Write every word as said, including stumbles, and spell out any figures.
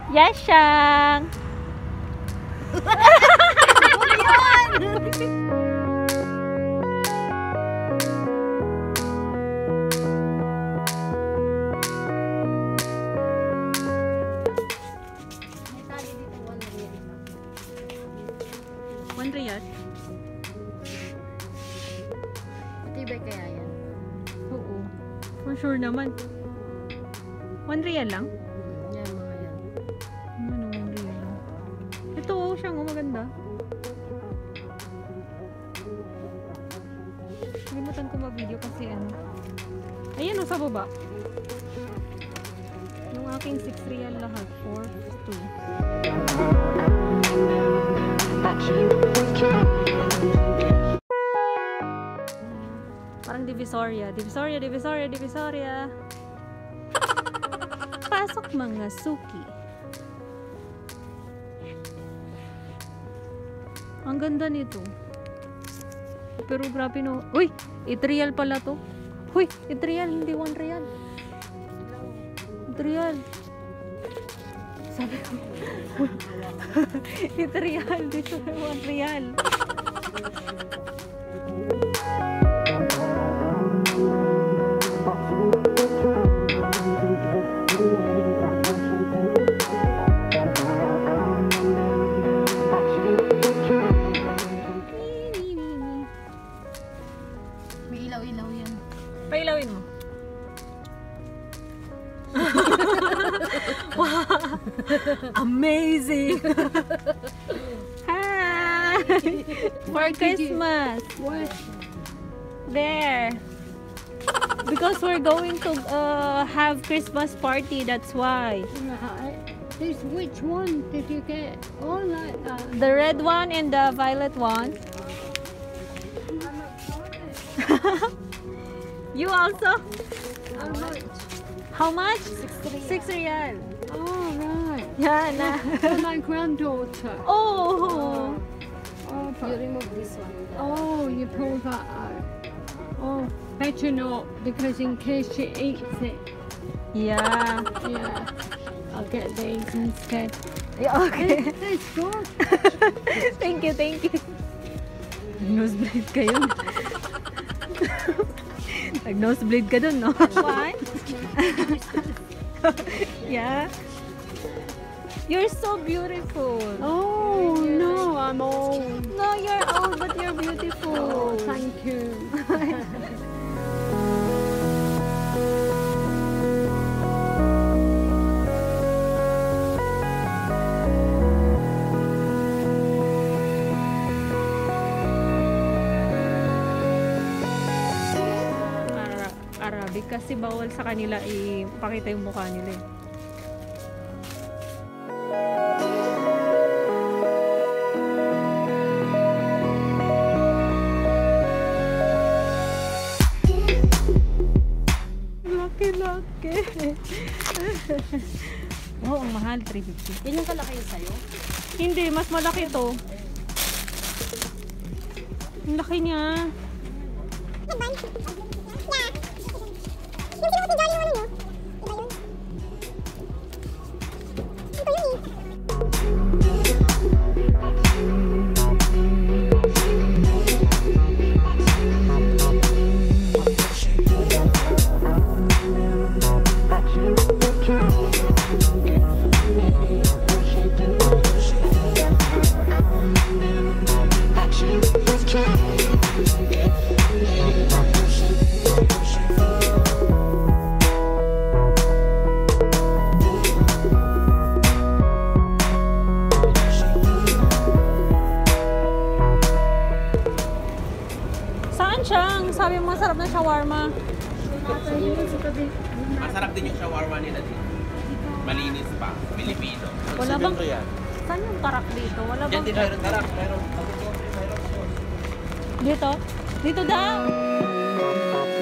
Yeshang! One riyal? Matibay kaya yan? Oo. For sure naman. One riyal lang? Yan mga yan. Ano, one riyal lang. Ito oh, siyang oh, maganda. Nalimutan ko ma-video kasi ano. Ayan oh, sa baba. Yung aking six riyal lahat. four, two. Parang Divisoria. Divisoria, Divisoria, Divisoria. Pasok mga suki. Ang ganda nito. Pero grabe no. Uy! eight riyal pala to. Uy! eight riyal, hindi one riyal. eight riyal. Sabi ko. eight riyal. Dito one riyal. May ilaw-ilaw yan. Pailawin mo. Wow! Amazing! Hi! For Christmas! What? There! Because we're going to uh, have Christmas party, that's why. Right. This, which one did you get? All like that. The red one and the violet one. You also? How much? How much? Six riyal. Six riyal. Oh, right. Yeah, na. For my granddaughter. Oh! Oh, but, You remove this one. oh, you pull that out. Oh, better not, because in case she eats it. Yeah. Yeah. I'll get these instead. Yeah, okay. It's good. Thank you, thank you. Nosebleed kayo. Nag-nosebleed ka dun, no? What? Yeah. You're so beautiful. Oh, no, I'm old. No, you're old, but you're beautiful. Oh, thank you. Ara Arabic kasi bawal sa kanila ipakita yung mukha nila eh. Laki-laki. Oh, ang mahal, three fifty. Yan yung kalaki yun sa'yo? Hindi, mas malaki to. Ang laki niya. Saan siyang? Sabi mo masarap na shawarma. Masarap din yung shawarma nila dito. Malinis pa. Pilipino. Wala bang... Saan yung tarak dito? Wala Yan bang... din mayroon tarak. Mayroon. Dito? Dito daw!